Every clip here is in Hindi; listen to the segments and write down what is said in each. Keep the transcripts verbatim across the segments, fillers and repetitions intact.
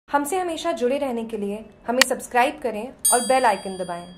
हमसे हमेशा जुड़े रहने के लिए हमें सब्सक्राइब करें और बेल आइकन दबाएं।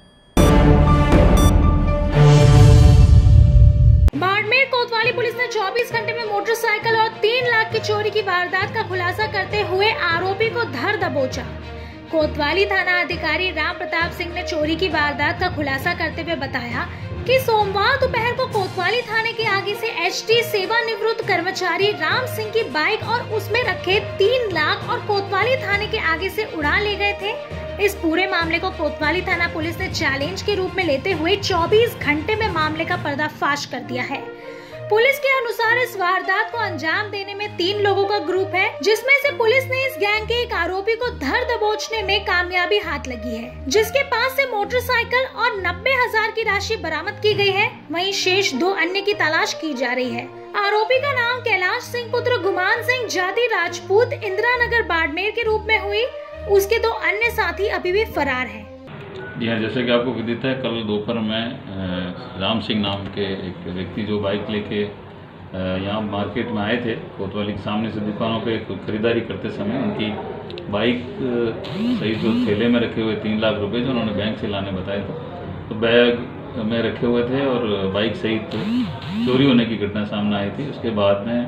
बाड़मेर कोतवाली पुलिस ने चौबीस घंटे में मोटरसाइकिल और तीन लाख की चोरी की वारदात का खुलासा करते हुए आरोपी को धर दबोचा। कोतवाली थाना अधिकारी राम प्रताप सिंह ने चोरी की वारदात का खुलासा करते हुए बताया कि सोमवार दोपहर को कोतवाली थाने के आगे से एसटी सेवानिवृत्त कर्मचारी राम सिंह की बाइक और उसमें रखे तीन लाख और कोतवाली थाने के आगे से उड़ा ले गए थे। इस पूरे मामले को कोतवाली थाना पुलिस ने चैलेंज के रूप में लेते हुए चौबीस घंटे में मामले का पर्दाफाश कर दिया है। पुलिस के अनुसार इस वारदात को अंजाम देने में तीन लोगों का ग्रुप है, जिसमें से पुलिस ने इस गैंग के एक आरोपी को धर दबोचने में कामयाबी हाथ लगी है, जिसके पास से मोटरसाइकिल और नब्बे हजार की राशि बरामद की गई है। वहीं शेष दो अन्य की तलाश की जा रही है। आरोपी का नाम कैलाश सिंह पुत्र गुमान सिंह जाति राजपूत इंदिरा नगर बाड़मेर के रूप में हुई। उसके दो अन्य साथी अभी भी फरार हैं। जी हाँ, जैसे कि आपको विदित है, कल दोपहर में राम सिंह नाम के एक व्यक्ति जो बाइक लेके यहाँ मार्केट में आए थे, कोतवाली के सामने से दुकानों पे खरीदारी करते समय उनकी बाइक सहित जो थैले में रखे हुए तीन लाख रुपए जो उन्होंने बैंक से लाने बताए थे, तो बैग में रखे हुए थे और बाइक सहित चोरी होने की घटना सामने आई थी। उसके बाद में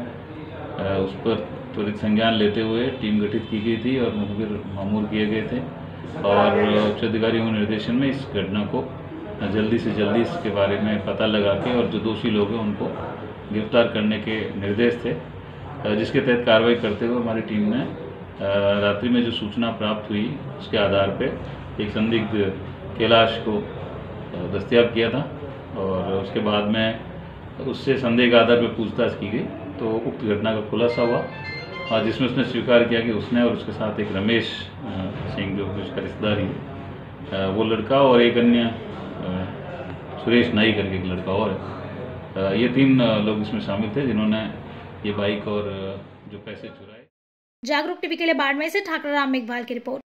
उस पर त्वरित संज्ञान लेते हुए टीम गठित की गई थी और मुखबिर मामूर किए गए थे और उच्च अधिकारियों के निर्देशन में इस घटना को जल्दी से जल्दी इसके बारे में पता लगा के और जो दोषी लोग हैं उनको गिरफ्तार करने के निर्देश थे, जिसके तहत कार्रवाई करते हुए हमारी टीम ने रात्रि में जो सूचना प्राप्त हुई उसके आधार पर एक संदिग्ध कैलाश को दस्तयाब किया था और उसके बाद में उससे संदेह के आधार पर पूछताछ की गई तो उक्त घटना का खुलासा हुआ और जिसमें उसने स्वीकार किया कि उसने और उसके साथ एक रमेश सिंह जो उसका रिश्तेदार ही वो लड़का और एक अन्य सुरेश नाई करके एक लड़का और है, ये तीन लोग इसमें शामिल थे जिन्होंने ये बाइक और जो पैसे चुराए। जागरूक टीवी के लिए बाड़मेर से ठाकुर राम मेघवाल की रिपोर्ट।